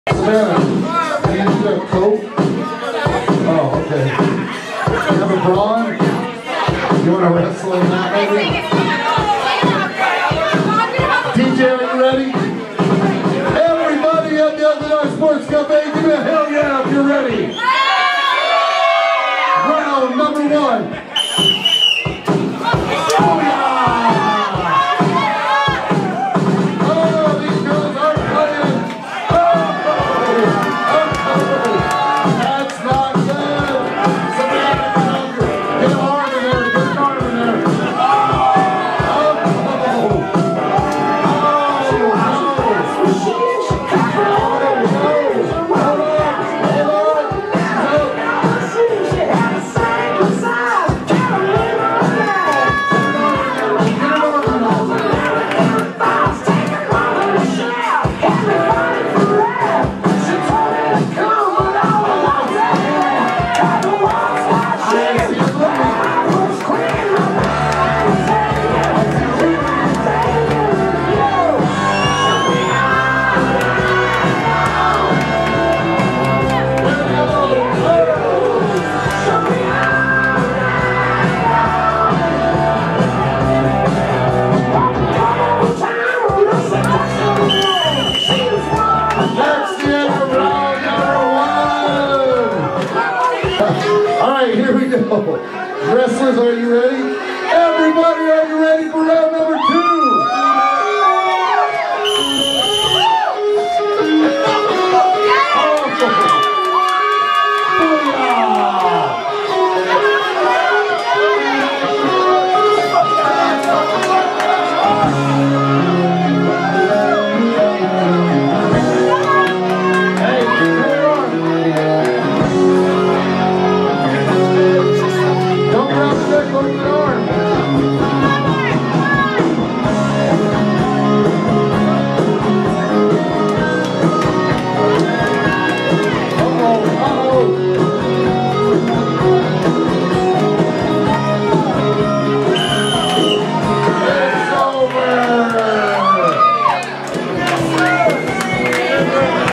Savanah, do you need a coat? Oh, okay. You have a bra on? You want to wrestle in that maybe? DJ, are you ready? Everybody at the Organized Sports Cafe, give me a hell yeah if you're ready. Round number 1. Wrestlers, are you ready?